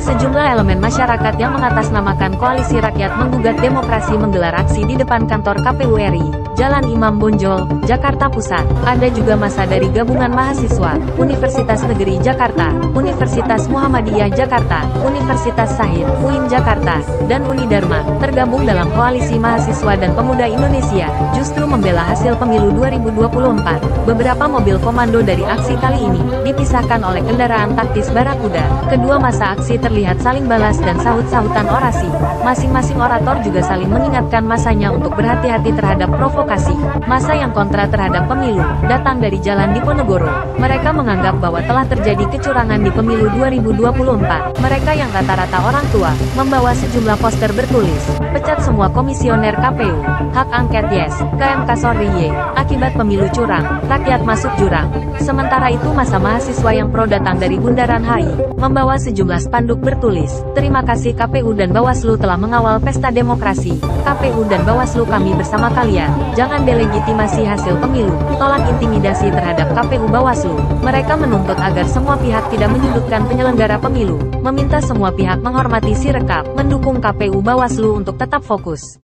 Sejumlah elemen masyarakat yang mengatasnamakan Koalisi Rakyat Menggugat Demokrasi menggelar aksi di depan kantor KPU RI, Jalan Imam Bonjol, Jakarta Pusat. Ada juga massa dari Gabungan Mahasiswa, Universitas Negeri Jakarta, Universitas Muhammadiyah Jakarta, Universitas Sahid, UIN Jakarta, dan Unidharma, tergabung dalam Koalisi Mahasiswa dan Pemuda Indonesia, justru membela hasil pemilu 2024. Beberapa mobil komando dari aksi kali ini, dipisahkan oleh kendaraan taktis Barakuda. Kedua massa aksi terlihat saling balas dan sahut-sahutan orasi. Masing-masing orator juga saling mengingatkan massanya untuk berhati-hati terhadap provokasi. Massa yang kontra terhadap pemilu, datang dari Jalan Diponegoro. Mereka menganggap bahwa telah terjadi kecurangan di pemilu 2024. Mereka yang rata-rata orang tua, membawa sejumlah poster bertulis, "Pecat semua komisioner KPU, hak angket yes, KMK sorry ye, akibat pemilu curang, rakyat masuk jurang." Sementara itu massa mahasiswa yang pro datang dari Bundaran HI, membawa sejumlah spanduk bertulis, "Terima kasih KPU dan Bawaslu telah mengawal pesta demokrasi. KPU dan Bawaslu kami bersama kalian. Jangan delegitimasi hasil pemilu. Tolak intimidasi terhadap KPU Bawaslu." Mereka menuntut agar semua pihak tidak menyudutkan penyelenggara pemilu, meminta semua pihak menghormati Sirekap, mendukung KPU Bawaslu untuk tetap fokus.